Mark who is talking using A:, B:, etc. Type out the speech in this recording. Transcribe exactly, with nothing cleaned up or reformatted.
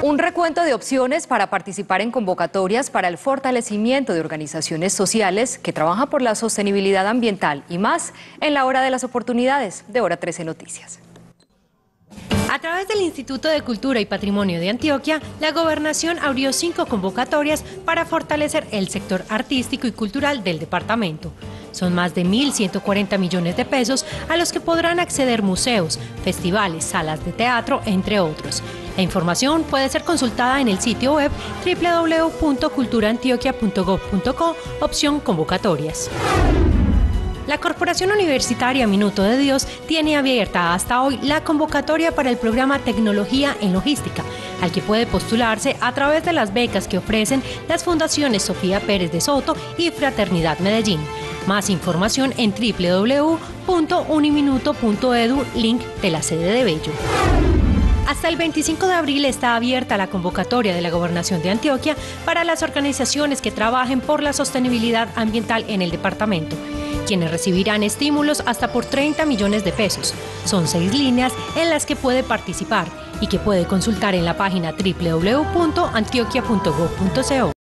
A: Un recuento de opciones para participar en convocatorias para el fortalecimiento de organizaciones sociales que trabajan por la sostenibilidad ambiental y más en la hora de las oportunidades de Hora trece Noticias.
B: A través del Instituto de Cultura y Patrimonio de Antioquia, la Gobernación abrió cinco convocatorias para fortalecer el sector artístico y cultural del departamento. Son más de mil ciento cuarenta millones de pesos a los que podrán acceder museos, festivales, salas de teatro, entre otros. La información puede ser consultada en el sitio web doble u doble u doble u punto cultura antioquia punto gob punto co, opción convocatorias. La Corporación Universitaria Minuto de Dios tiene abierta hasta hoy la convocatoria para el programa Tecnología en Logística, al que puede postularse a través de las becas que ofrecen las fundaciones Sofía Pérez de Soto y Fraternidad Medellín. Más información en doble u doble u doble u punto uniminuto punto edu, link de la sede de Bello. Hasta el veinticinco de abril está abierta la convocatoria de la Gobernación de Antioquia para las organizaciones que trabajen por la sostenibilidad ambiental en el departamento, quienes recibirán estímulos hasta por treinta millones de pesos. Son seis líneas en las que puede participar y que puede consultar en la página doble u doble u doble u punto antioquia punto gob punto co.